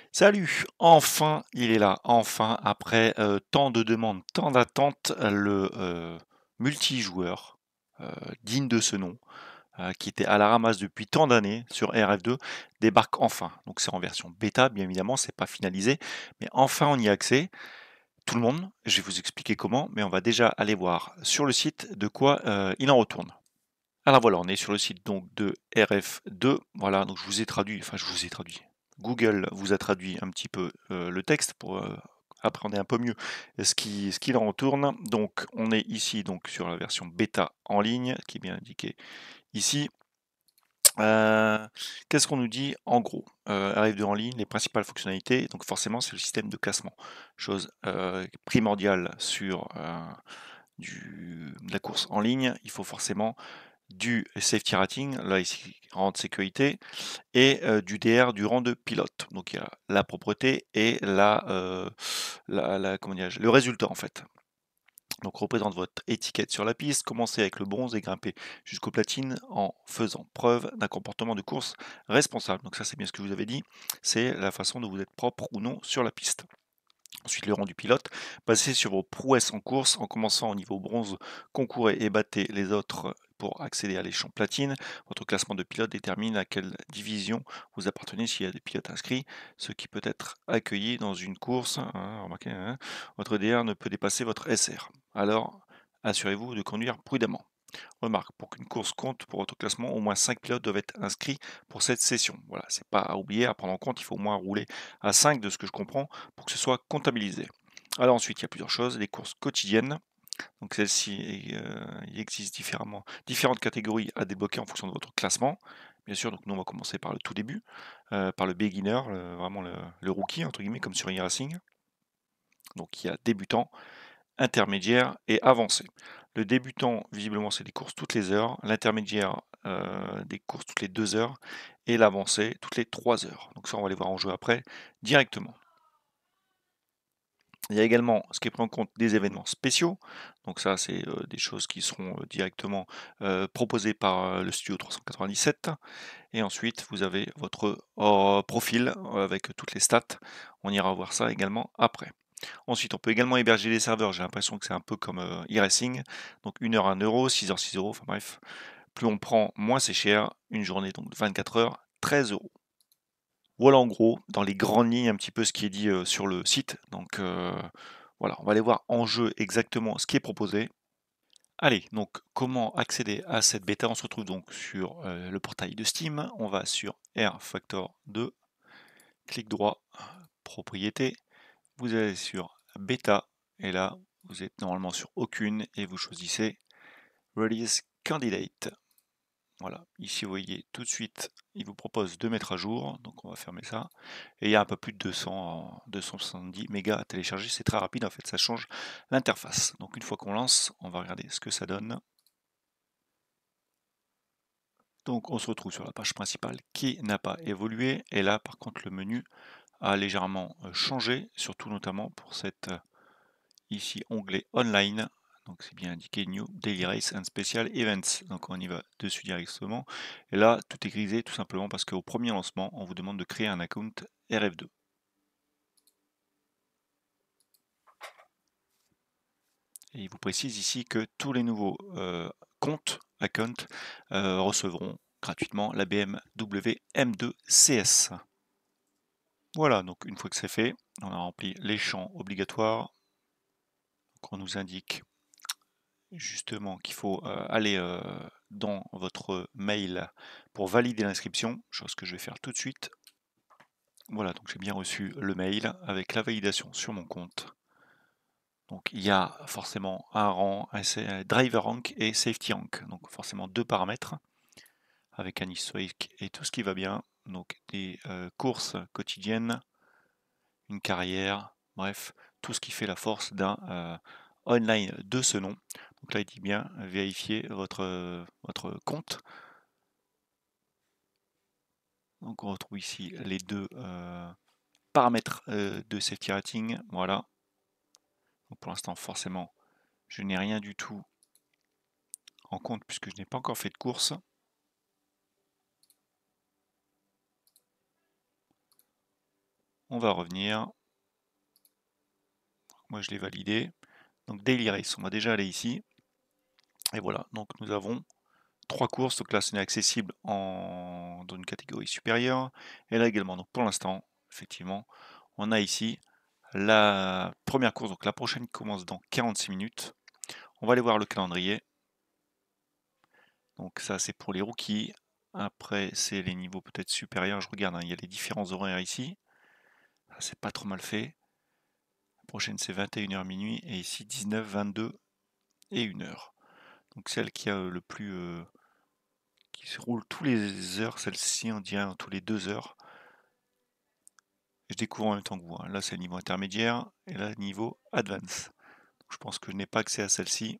Salut! Enfin, il est là. Enfin, après tant de demandes, tant d'attentes, le multijoueur digne de ce nom, qui était à la ramasse depuis tant d'années sur RF2, débarque enfin. Donc c'est en version bêta, bien évidemment, c'est pas finalisé, mais enfin on y a accès. Tout le monde, je vais vous expliquer comment, mais on va déjà aller voir sur le site de quoi il en retourne. Alors voilà, on est sur le site donc de RF2. Voilà, donc je vous ai traduit, enfin je vous ai traduit. Google vous a traduit un petit peu le texte pour appréhender un peu mieux ce qu'il en retourne. Donc on est ici donc sur la version bêta en ligne, qui est bien indiquée ici. Euh, Qu'est-ce qu'on nous dit en gros? RF2 en ligne, les principales fonctionnalités, donc forcément c'est le système de classement. Chose primordiale sur de la course en ligne, il faut forcément du safety rating, là ici rang de sécurité, et du DR du rang de pilote. Donc il y a la propreté et comment dirais-je, le résultat en fait. Donc représente votre étiquette sur la piste, commencez avec le bronze et grimpez jusqu'au platine en faisant preuve d'un comportement de course responsable. Donc ça c'est bien ce que je vous avez dit, c'est la façon dont vous êtes propre ou non sur la piste. Ensuite, le rang du pilote. Passez sur vos prouesses en course en commençant au niveau bronze. Concourez et battez les autres pour accéder à l'échelon platine. Votre classement de pilote détermine à quelle division vous appartenez s'il y a des pilotes inscrits, ce qui peut être accueilli dans une course. Remarquez, votre DR ne peut dépasser votre SR. Alors, assurez-vous de conduire prudemment. Remarque, pour qu'une course compte pour votre classement, au moins 5 pilotes doivent être inscrits pour cette session. Voilà, c'est pas à oublier, à prendre en compte, il faut au moins rouler à 5 de ce que je comprends pour que ce soit comptabilisé. Alors ensuite, il y a plusieurs choses, les courses quotidiennes. Donc celles-ci, il existe différentes catégories à débloquer en fonction de votre classement. Bien sûr, donc nous on va commencer par le tout début, par le beginner, vraiment le rookie, entre guillemets, comme sur e-racing. Donc il y a débutant, intermédiaire et avancé. Le débutant, visiblement, c'est des courses toutes les heures. L'intermédiaire, des courses toutes les 2 heures. Et l'avancé, toutes les 3 heures. Donc ça, on va les voir en jeu après, directement. Il y a également ce qui est pris en compte des événements spéciaux. Donc ça, c'est des choses qui seront directement proposées par le studio 397. Et ensuite, vous avez votre profil avec toutes les stats. On ira voir ça également après. Ensuite, on peut également héberger des serveurs. J'ai l'impression que c'est un peu comme e-racing. Donc 1 heure 1 euro, 6 heures 6 euros. Enfin bref, plus on prend, moins c'est cher. Une journée, donc 24 heures, 13 euros. Voilà en gros, dans les grandes lignes, un petit peu ce qui est dit sur le site. Donc voilà, on va aller voir en jeu exactement ce qui est proposé. Allez, donc comment accéder à cette bêta? On se retrouve donc sur le portail de Steam. On va sur R Factor 2, clic droit, propriété. Vous allez sur bêta et là vous êtes normalement sur aucune et vous choisissez Release Candidate. Voilà, ici vous voyez tout de suite, il vous propose de mettre à jour, donc on va fermer ça. Et il y a un peu plus de 270 mégas à télécharger, c'est très rapide en fait, ça change l'interface. Donc une fois qu'on lance, on va regarder ce que ça donne. Donc on se retrouve sur la page principale qui n'a pas évolué, et là par contre le menu a légèrement changé, surtout notamment pour cette ici onglet online, donc c'est bien indiqué New Daily Race and Special Events, donc on y va dessus directement, et là tout est grisé tout simplement parce qu'au premier lancement on vous demande de créer un account RF2. Et il vous précise ici que tous les nouveaux comptes, accounts, recevront gratuitement la BMW M2 CS. Voilà, donc une fois que c'est fait, on a rempli les champs obligatoires, donc on nous indique justement qu'il faut aller dans votre mail pour valider l'inscription, chose que je vais faire tout de suite. Voilà, donc j'ai bien reçu le mail avec la validation sur mon compte. Donc il y a forcément un rang, un driver rank et safety rank, donc forcément 2 paramètres avec un historique et tout ce qui va bien, donc des courses quotidiennes, une carrière, bref, tout ce qui fait la force d'un online de ce nom. Donc là, il dit bien vérifier votre compte. Donc on retrouve ici les deux paramètres de safety rating. Voilà. Donc pour l'instant, forcément, je n'ai rien du tout en compte puisque je n'ai pas encore fait de course. On va revenir. Moi je l'ai validé. Donc Daily Race, on va déjà aller ici. Et voilà, donc nous avons 3 courses. Donc là, ce n'est accessible dans une catégorie supérieure. Et là également, donc pour l'instant, effectivement, on a ici la première course. Donc la prochaine commence dans 46 minutes. On va aller voir le calendrier. Donc ça, c'est pour les rookies. Après, c'est les niveaux peut-être supérieurs. Je regarde, hein, il y a les différents horaires ici. C'est pas trop mal fait. La prochaine, c'est 21h minuit. Et ici, 19, 22 et 1h. Donc celle qui a le plus... qui se roule tous les heures, celle-ci, on dirait tous les 2 heures. Je découvre en même temps que vous, hein. Là, c'est le niveau intermédiaire. Et là, niveau advance. Donc, je pense que je n'ai pas accès à celle-ci.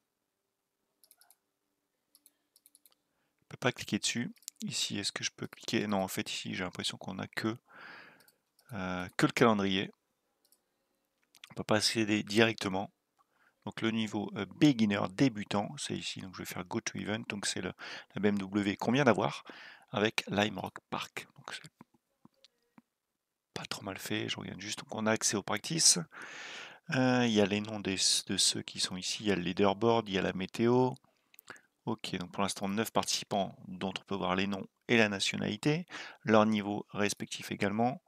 Je ne peux pas cliquer dessus. Ici, est-ce que je peux cliquer? Non, en fait, ici, j'ai l'impression qu'on n'a que le calendrier. On ne peut pas accéder directement. Donc le niveau beginner débutant, c'est ici. Donc je vais faire Go to Event. Donc c'est la BMW qu'on vient d'avoir avec Lime Rock Park. Donc c'est pas trop mal fait. Je regarde juste. Donc on a accès aux practice. Il y a les noms de ceux qui sont ici. Il y a le leaderboard. Il y a la météo. Ok, donc pour l'instant 9 participants dont on peut voir les noms et la nationalité, leur niveau respectif également.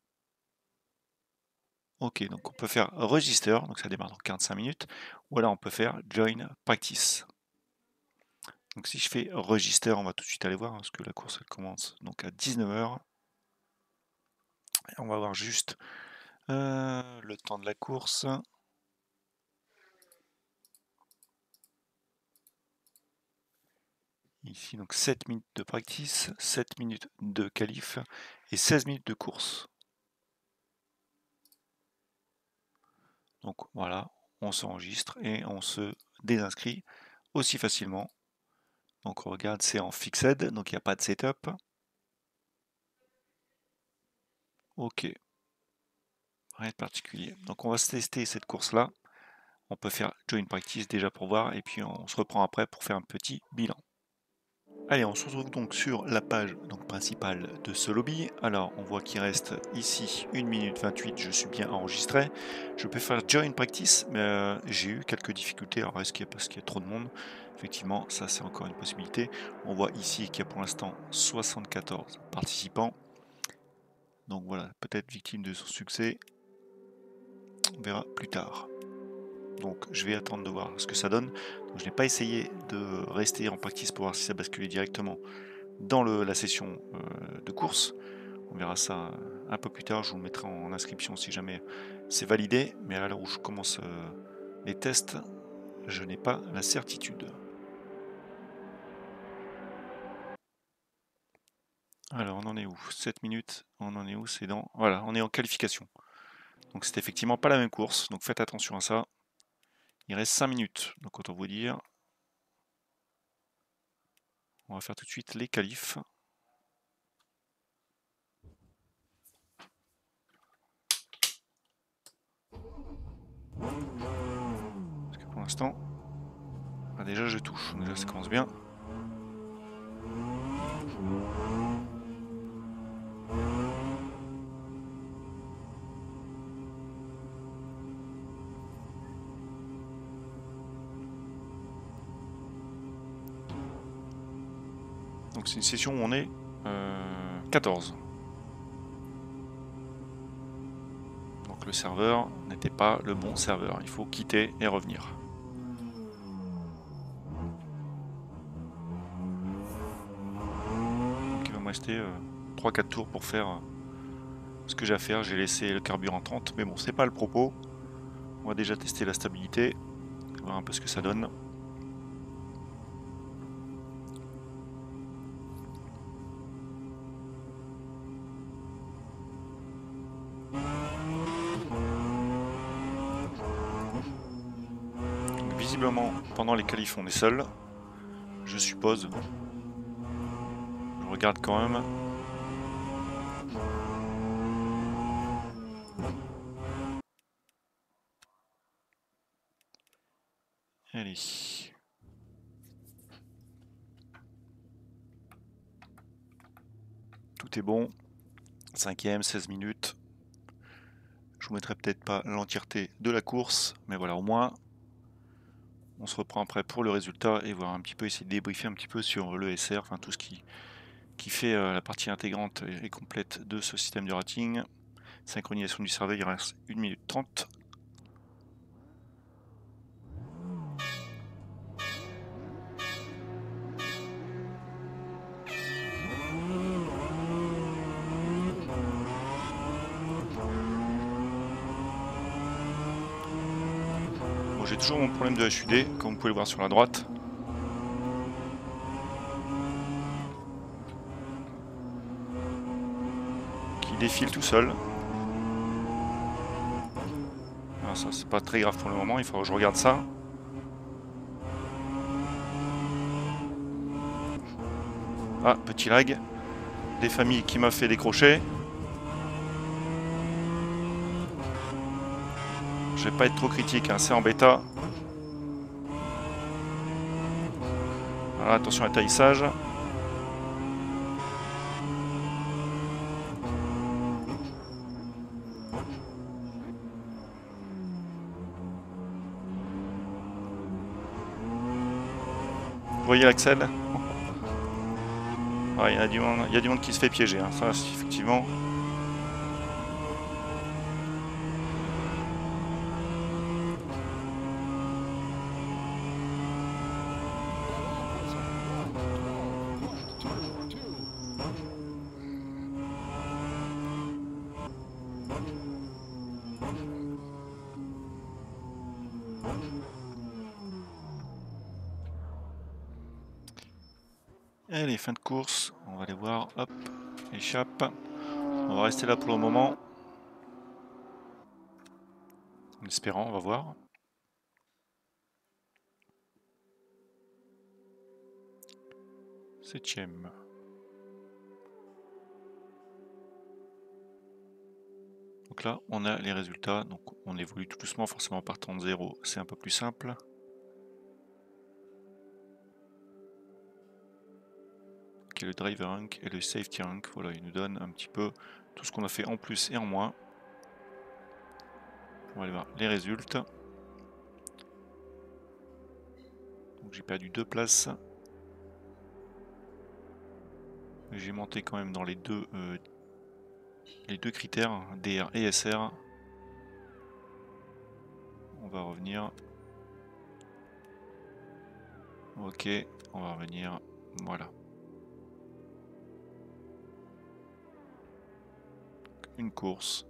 Ok, donc on peut faire Register, donc ça démarre dans 45 minutes, ou alors on peut faire Join Practice. Donc si je fais Register, on va tout de suite aller voir, hein, parce que la course elle commence donc à 19h. On va voir juste le temps de la course. Ici donc 7 minutes de practice, 7 minutes de qualif et 16 minutes de course. Donc voilà, on s'enregistre et on se désinscrit aussi facilement. Donc on regarde, c'est en fixed, donc il n'y a pas de setup. Ok, rien de particulier. Donc on va se tester cette course-là. On peut faire join practice déjà pour voir et puis on se reprend après pour faire un petit bilan. Allez, on se retrouve donc sur la page donc, principale de ce lobby. Alors, on voit qu'il reste ici 1 minute 28, je suis bien enregistré. Je peux faire Join Practice, mais j'ai eu quelques difficultés. Alors, est-ce qu'il y a parce qu'il y a trop de monde? Effectivement, ça c'est encore une possibilité. On voit ici qu'il y a pour l'instant 74 participants. Donc voilà, peut-être victime de son succès. On verra plus tard. Donc je vais attendre de voir ce que ça donne. Donc, je n'ai pas essayé de rester en practice pour voir si ça basculait directement dans la session de course. On verra ça un peu plus tard, je vous le mettrai en inscription si jamais c'est validé, mais à l'heure où je commence les tests, je n'ai pas la certitude. Alors on en est où? 7 minutes, on en est où? C'est dans... Voilà, on est en qualification. Donc c'est effectivement pas la même course, donc faites attention à ça. Il reste 5 minutes, donc autant vous dire. On va faire tout de suite les qualifs. Parce que pour l'instant, bah déjà je touche, déjà ça commence bien. Donc c'est une session où on est 14. Donc le serveur n'était pas le bon serveur, il faut quitter et revenir. Donc il va me rester 3-4 tours pour faire ce que j'ai à faire. J'ai laissé le carburant 30, mais bon, c'est pas le propos. On va déjà tester la stabilité, voir un peu ce que ça donne. Donc, visiblement, pendant les qualifs, on est seul. Je suppose. Je regarde quand même. Allez. Tout est bon. 5e, 16 minutes. Je vous mettrai peut-être pas l'entièreté de la course, mais voilà, au moins on se reprend après pour le résultat et voir un petit peu, essayer de débriefer un petit peu sur le SR, enfin tout ce qui fait la partie intégrante et complète de ce système de rating. Synchronisation du survey, il reste 1 minute 30. Bon, j'ai toujours mon problème de HUD, comme vous pouvez le voir sur la droite. Qui défile tout seul. Alors ça, c'est pas très grave pour le moment, il faut que je regarde ça. Ah, petit lag. Des familles qui m'a fait décrocher. Je vais pas être trop critique, hein, c'est en bêta. Voilà, attention à l'atterrissage. Vous voyez l'Axel? Ah, il y a du monde qui se fait piéger, hein. Ça, effectivement. Allez, fin de course, on va aller voir, hop, échappe. On va rester là pour le moment. En espérant, on va voir. Septième. Donc là, on a les résultats, donc on évolue tout doucement, forcément en partant de 0, c'est un peu plus simple. Ok, le driver rank et le safety rank, voilà, ils nous donnent un petit peu tout ce qu'on a fait en plus et en moins. On va aller voir les résultats. Donc j'ai perdu 2 places. J'ai monté quand même dans les deux critères, DR et SR. On va revenir. Ok, on va revenir. Voilà. Une course.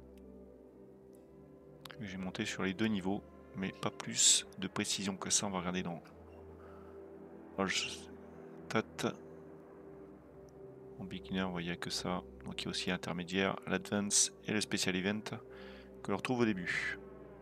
J'ai monté sur les 2 niveaux, mais pas plus de précision que ça. On va regarder dans Stat. En beginner, vous voyez que ça. Donc il y a aussi l'intermédiaire, l'advance et le special event que l'on retrouve au début.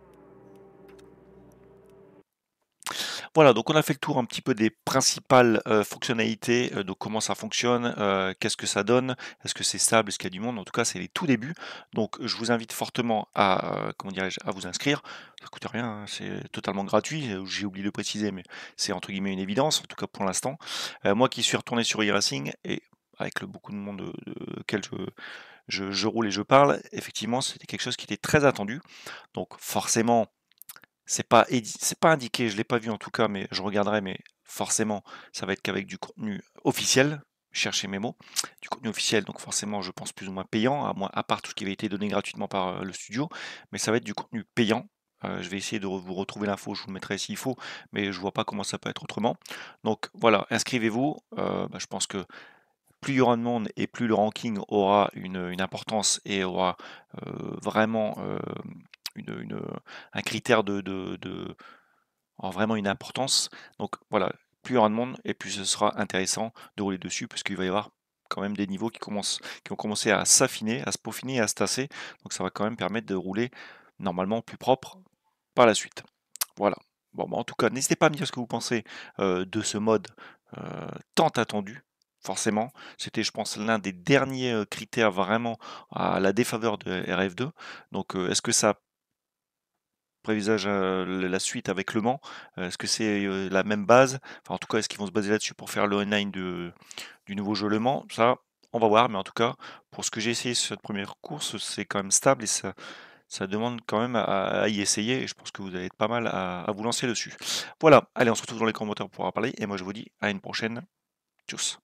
Voilà, donc on a fait le tour un petit peu des principales fonctionnalités, donc comment ça fonctionne, qu'est-ce que ça donne, est-ce que c'est stable, est-ce qu'il y a du monde, en tout cas c'est les tout débuts. Donc je vous invite fortement à, comment dirais-je, à vous inscrire. Ça coûte rien, hein, c'est totalement gratuit, j'ai oublié de le préciser, mais c'est entre guillemets une évidence, en tout cas pour l'instant. Moi qui suis retourné sur e-racing, et avec beaucoup de monde auquel je roule et je parle, effectivement c'était quelque chose qui était très attendu. Donc forcément, c'est pas indiqué, je l'ai pas vu en tout cas, mais je regarderai, mais forcément, ça va être qu'avec du contenu officiel. Cherchez mes mots, du contenu officiel, donc forcément, je pense plus ou moins payant, à part tout ce qui avait été donné gratuitement par le studio, mais ça va être du contenu payant. Je vais essayer de vous retrouver l'info, je vous le mettrai s'il faut, mais je vois pas comment ça peut être autrement. Donc voilà, inscrivez-vous. Je pense que plus il y aura de monde et plus le ranking aura une importance et aura vraiment un critère aura vraiment une importance. Donc voilà, plus il y aura de monde et plus ce sera intéressant de rouler dessus parce qu'il va y avoir quand même des niveaux qui vont commencer à s'affiner, à se peaufiner, à se tasser. Donc ça va quand même permettre de rouler normalement plus propre par la suite. Voilà. Bon, en tout cas, n'hésitez pas à me dire ce que vous pensez de ce mode tant attendu. Forcément, c'était, je pense, l'un des derniers critères vraiment à la défaveur de RF2. Donc, est-ce que ça prévisage la suite avec Le Mans? Est-ce que c'est la même base? Enfin, en tout cas, est-ce qu'ils vont se baser là-dessus pour faire le online du nouveau jeu Le Mans? Ça, on va voir. Mais en tout cas, pour ce que j'ai essayé sur cette première course, c'est quand même stable et ça ça demande quand même à y essayer et je pense que vous allez être pas mal à vous lancer dessus. Voilà, allez, on se retrouve dans les commentaires pour en parler et moi je vous dis à une prochaine. Tchuss.